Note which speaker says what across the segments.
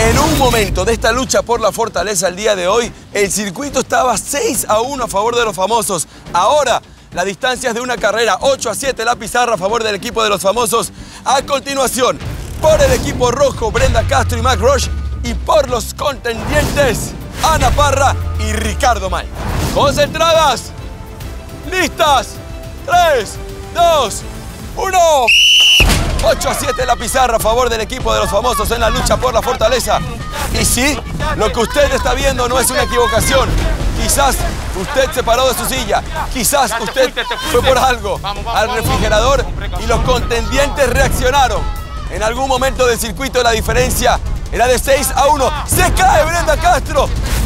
Speaker 1: En un momento de esta lucha por la fortaleza el día de hoy, el circuito estaba 6-1 a favor de los famosos. Ahora, la distancia es de una carrera, 8-7 la pizarra a favor del equipo de los famosos. A continuación, por el equipo rojo, Brenda Castro y Mac Rush. Y por los contendientes, Ana Parra y Ricardo Malta. Concentradas, listas, 3, 2, 1. 8-7 la pizarra a favor del equipo de los famosos en la lucha por la fortaleza. Y sí, lo que usted está viendo no es una equivocación. Quizás usted se paró de su silla, quizás usted fue por algo al refrigerador y los contendientes reaccionaron. En algún momento del circuito la diferencia era de 6-1. ¡Se cae Brenda Castro!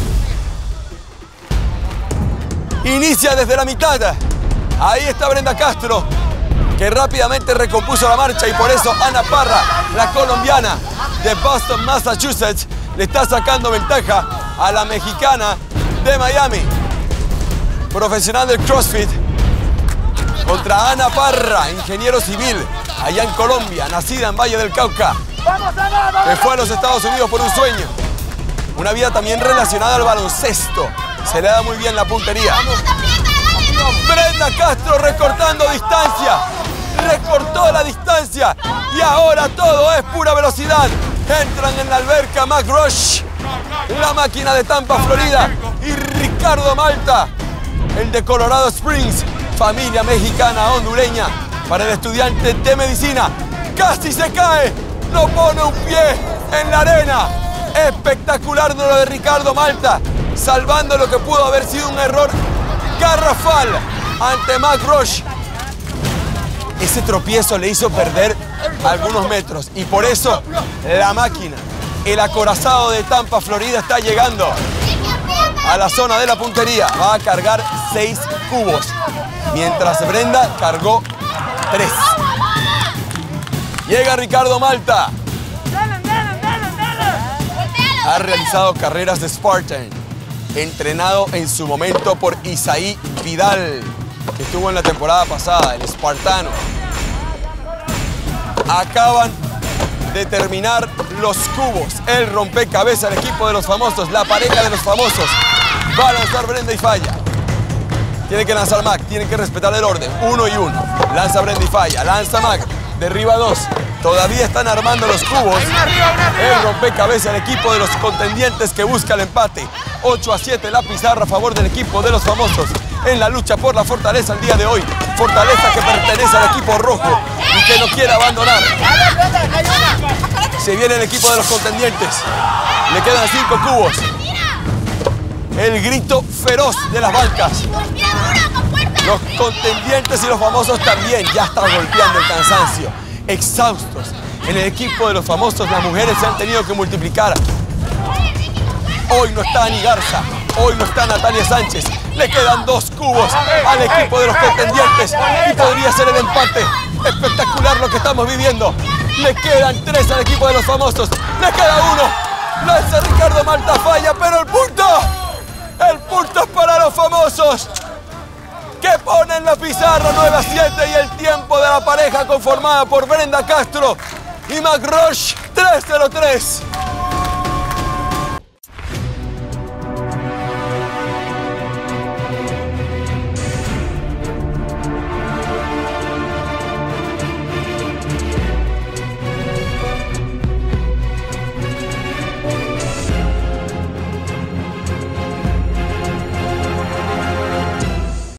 Speaker 1: Inicia desde la mitad. Ahí está Brenda Castro, que rápidamente recompuso la marcha, y por eso Ana Parra, la colombiana de Boston, Massachusetts, le está sacando ventaja a la mexicana de Miami. Profesional del CrossFit contra Ana Parra, ingeniero civil, allá en Colombia, nacida en Valle del Cauca, que fue a los Estados Unidos por un sueño. Una vida también relacionada al baloncesto. Se le da muy bien la puntería. Brenda Castro recortando distancia. Recortó la distancia y ahora todo es pura velocidad. Entran en la alberca Mac Rush, la máquina de Tampa, Florida, y Ricardo Malta, el de Colorado Springs, familia mexicana hondureña, para el estudiante de medicina. Casi se cae, no pone un pie en la arena. Espectacular lo de Ricardo Malta, salvando lo que pudo haber sido un error garrafal ante Mac Rush. Ese tropiezo le hizo perder algunos metros y por eso la máquina, el acorazado de Tampa, Florida, está llegando a la zona de la puntería. Va a cargar 6 cubos, mientras Brenda cargó 3. Llega Ricardo Malta. Ha realizado carreras de Spartan, entrenado en su momento por Isaí Vidal, que estuvo en la temporada pasada, el espartano. Acaban de terminar los cubos, el rompecabezas del equipo de los famosos, la pareja de los famosos. Va a lanzar Brenda y falla. Tiene que lanzar Mac, tiene que respetar el orden, 1 y 1. Lanza Brenda y falla, lanza Mac, derriba 2. Todavía están armando los cubos. El rompecabezas del equipo de los contendientes que busca el empate. 8-7 la pizarra a favor del equipo de los famosos en la lucha por la fortaleza el día de hoy. Fortaleza que pertenece al equipo rojo y que no quiere abandonar. Se viene el equipo de los contendientes. Le quedan 5 cubos. El grito feroz de las bancas. Los contendientes y los famosos también ya están golpeando el cansancio. Exhaustos. En el equipo de los famosos las mujeres se han tenido que multiplicar. Hoy no está Ani Garza, hoy no está Natalia Sánchez. Le quedan 2 cubos al equipo de los contendientes y podría ser el empate. Espectacular lo que estamos viviendo. Le quedan 3 al equipo de los famosos. Le queda 1. Lanza Ricardo Malta, falla, pero el punto es para los famosos, que ponen la pizarra 9-7 y el tiempo de la pareja conformada por Brenda Castro y Mac Rush 3-0-3.